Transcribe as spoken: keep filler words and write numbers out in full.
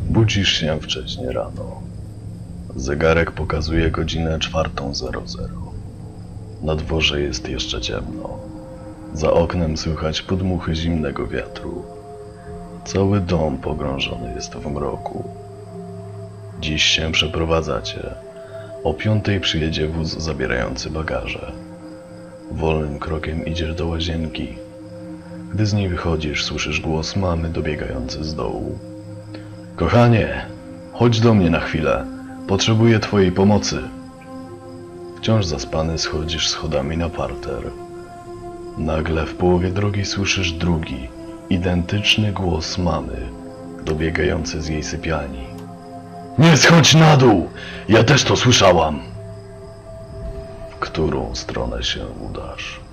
Budzisz się wcześnie rano. Zegarek pokazuje godzinę czwartą zero zero. Na dworze jest jeszcze ciemno. Za oknem słychać podmuchy zimnego wiatru. Cały dom pogrążony jest w mroku. Dziś się przeprowadzacie. O piątej przyjedzie wóz zabierający bagaże. Wolnym krokiem idziesz do łazienki. Gdy z niej wychodzisz, słyszysz głos mamy dobiegający z dołu. Kochanie, chodź do mnie na chwilę. Potrzebuję twojej pomocy. Wciąż zaspany schodzisz schodami na parter. Nagle w połowie drogi słyszysz drugi, identyczny głos mamy, dobiegający z jej sypialni. Nie schodź na dół! Ja też to słyszałam! W którą stronę się udasz?